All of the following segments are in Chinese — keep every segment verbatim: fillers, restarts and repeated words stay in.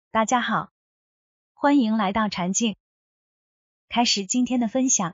大家好，欢迎来到禅境。开始今天的分享。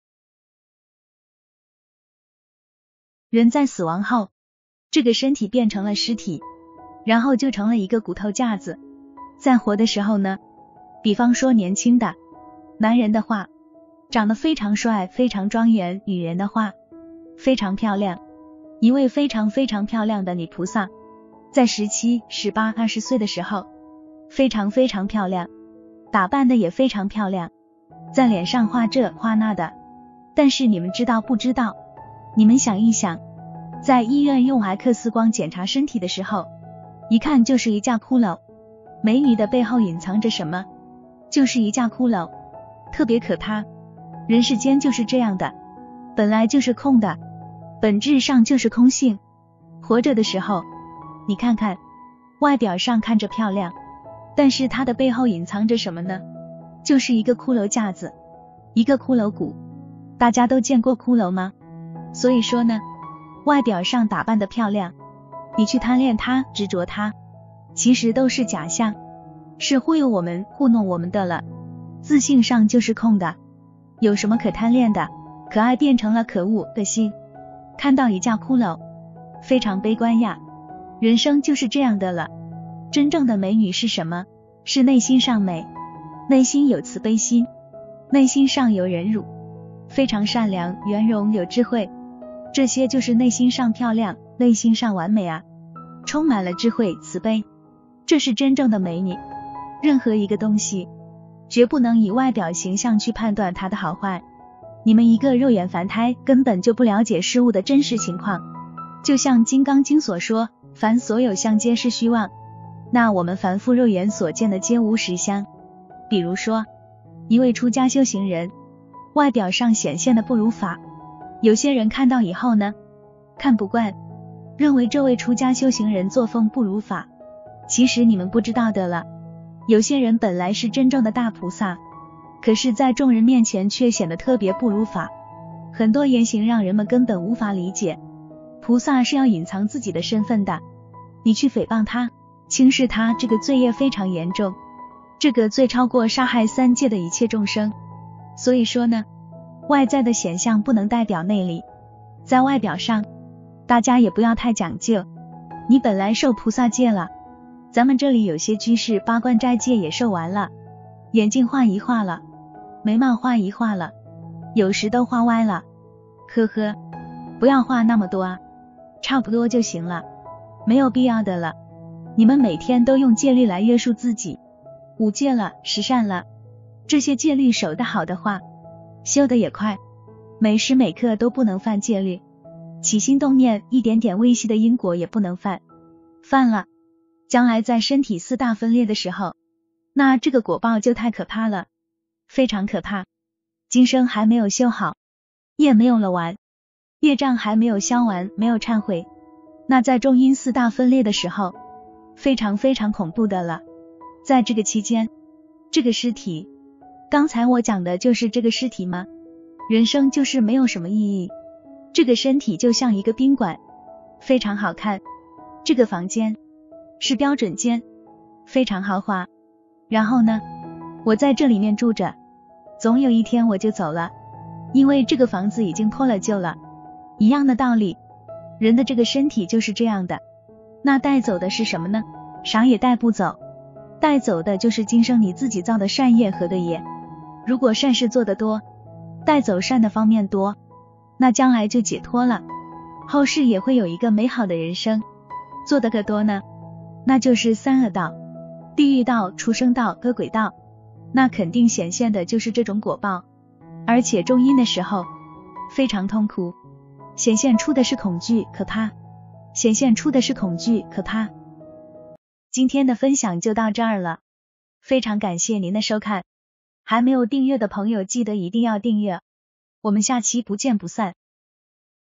人在死亡后，这个身体变成了尸体，然后就成了一个骨头架子。在活的时候呢，比方说年轻的男人的话，长得非常帅，非常庄严；女人的话，非常漂亮。一位非常非常漂亮的女菩萨，在十七、十八、二十岁的时候，非常非常漂亮，打扮的也非常漂亮，在脸上画这画那的。但是你们知道不知道？你们想一想，在医院用 X 光检查身体的时候，一看就是一架骷髅。美女的背后隐藏着什么？就是一架骷髅，特别可怕。人世间就是这样的，本来就是空的，本质上就是空性。活着的时候，你看看，外表上看着漂亮，但是它的背后隐藏着什么呢？就是一个骷髅架子，一个骷髅骨。大家都见过骷髅吗？所以说呢，外表上打扮的漂亮，你去贪恋它，执着它，其实都是假象，是忽悠我们，糊弄我们的了。自性上就是空的，有什么可贪恋的？可爱变成了可恶的心，看到一架骷髅，非常悲观呀。人生就是这样的了。真正的美女是什么？是内心上美，内心有慈悲心，内心上有忍辱，非常善良、圆融、有智慧，这些就是内心上漂亮，内心上完美啊，充满了智慧、慈悲，这是真正的美女。任何一个东西，绝不能以外表形象去判断它的好坏。你们一个肉眼凡胎，根本就不了解事物的真实情况。就像《金刚经》所说，凡所有相皆是虚妄。那我们凡夫肉眼所见的皆无实相。比如说，一位出家修行人，外表上显现的不如法，有些人看到以后呢，看不惯，认为这位出家修行人作风不如法。其实你们不知道的了，有些人本来是真正的大菩萨，可是在众人面前却显得特别不如法，很多言行让人们根本无法理解。菩萨是要隐藏自己的身份的，你去诽谤他，轻视他，这个罪业非常严重，这个罪超过杀害三界的一切众生。所以说呢，外在的显象不能代表内里，在外表上大家也不要太讲究。你本来受菩萨戒了，咱们这里有些居士八关斋戒也受完了，眼睛画一画了，眉毛画一画了，有时都画歪了，呵呵，不要画那么多啊，差不多就行了，没有必要的了。你们每天都用戒律来约束自己，五戒了，十善了，这些戒律守得好的话，修得也快，每时每刻都不能犯戒律，起心动念一点点微细的因果也不能犯，犯了，将来在身体四大分裂的时候，那这个果报就太可怕了，非常可怕。今生还没有修好，业没有了完，业障还没有消完，没有忏悔，那在中阴四大分裂的时候，非常非常恐怖的了。在这个期间，这个尸体，刚才我讲的就是这个尸体吗？人生就是没有什么意义。这个身体就像一个宾馆，非常好看，这个房间是标准间，非常豪华。然后呢，我在这里面住着，总有一天我就走了，因为这个房子已经破了旧了。一样的道理，人的这个身体就是这样的。那带走的是什么呢？啥也带不走，带走的就是今生你自己造的善业和的业。如果善事做得多，带走善的方面多，那将来就解脱了，后世也会有一个美好的人生。做得个多呢，那就是三恶道，地狱道、畜生道、恶鬼道，那肯定显现的就是这种果报，而且中阴的时候非常痛苦，显现出的是恐惧，可怕，显现出的是恐惧，可怕。今天的分享就到这儿了，非常感谢您的收看，还没有订阅的朋友记得一定要订阅，我们下期不见不散。